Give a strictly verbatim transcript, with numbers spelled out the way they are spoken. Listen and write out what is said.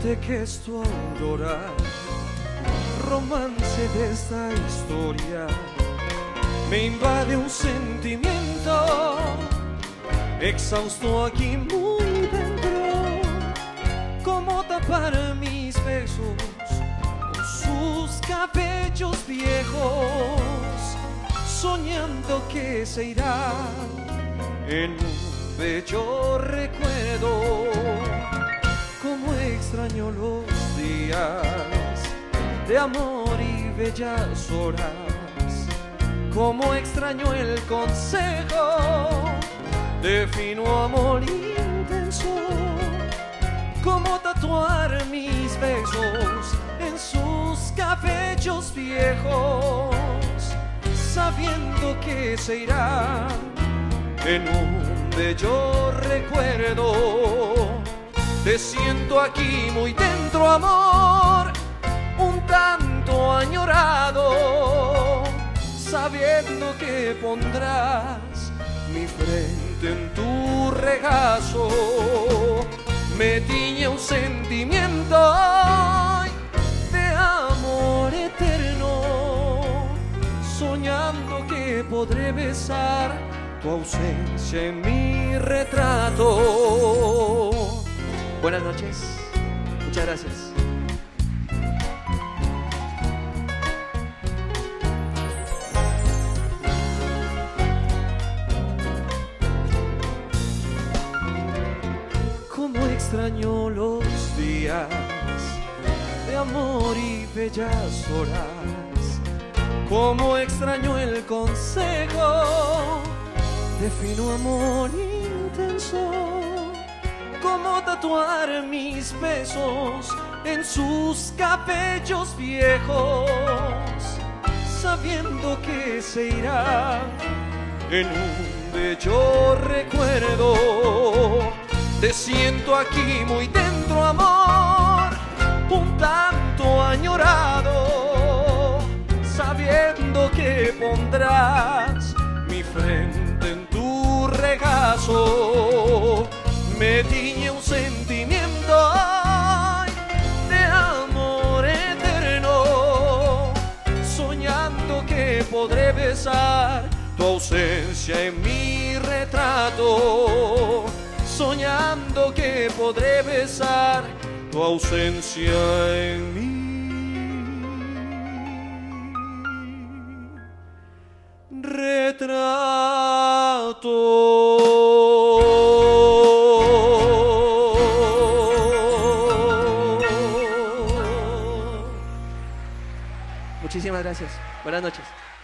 Siente que es tu aurora, romance de esta historia. Me invade un sentimiento, exhausto aquí muy dentro. ¿Cómo tapar mis besos con sus cabellos viejos? Soñando que se irá en un bello recuerdo. Cómo extraño los días de amor y bellas horas. Cómo extraño el consejo de fino amor intenso. Cómo tatuar mis besos en sus cabellos viejos, sabiendo que se irá en un bello recuerdo. Te siento aquí muy dentro, amor, un tanto añorado, sabiendo que pondrás mi frente en tu regazo. Me tiñe un sentimiento de amor eterno, soñando que podré besar tu ausencia en mi retrato. Buenas noches, muchas gracias. Cómo extraño los días de amor y bellas horas. Cómo extraño el consejo de fino amor intenso. Cómo tatuar mis besos en sus cabellos viejos, sabiendo que se irá en un bello recuerdo. Te siento aquí muy dentro, amor, un tanto añorado, sabiendo que pondrás mi frente en tu regazo. Me tiñe un sentimiento de amor eterno, soñando que podré besar tu ausencia en mi retrato. Soñando que podré besar tu ausencia en mi retrato. Muchísimas gracias. Buenas noches.